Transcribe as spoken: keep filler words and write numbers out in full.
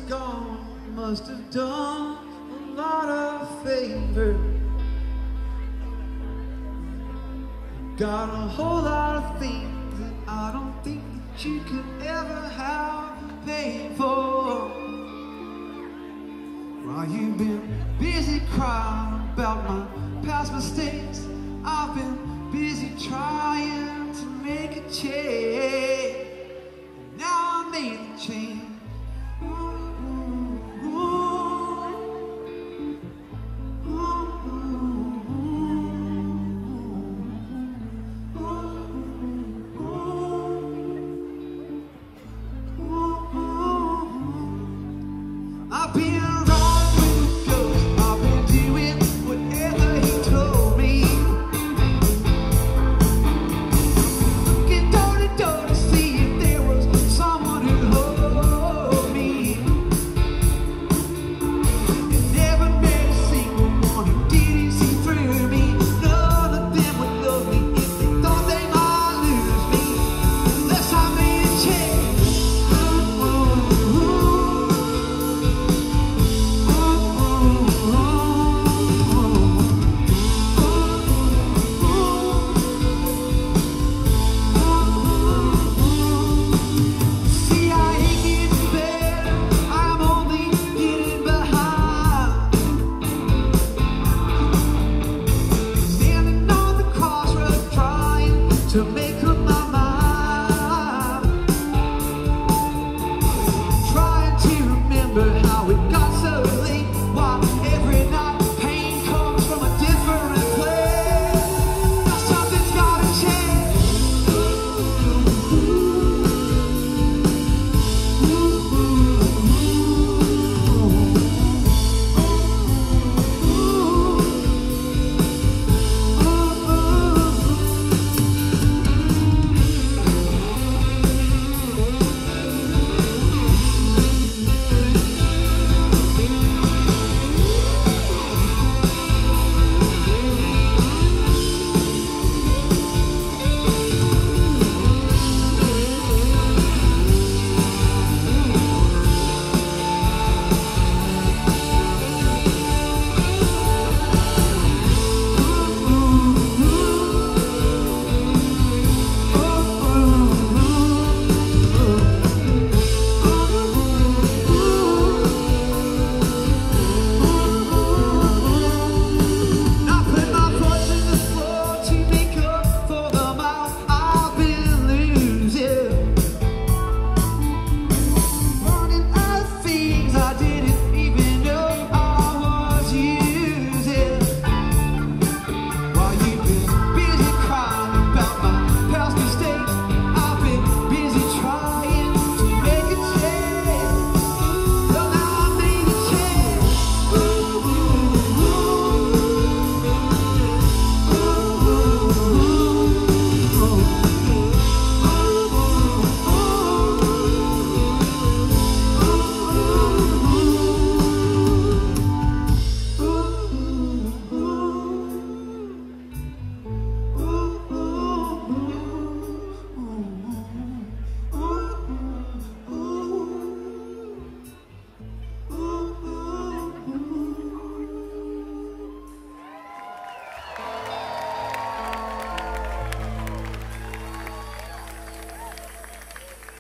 gone, must have done a lot of favor. Got a whole lot of things that I don't think that you could ever have paid for. While you've been busy crying about my past mistakes, I've been busy trying to make a change. And now I made a change.